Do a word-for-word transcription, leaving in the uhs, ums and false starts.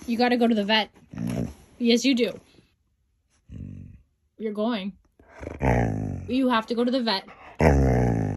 You gotta go to the vet. Yes, you do. You're going. You have to go to the vet.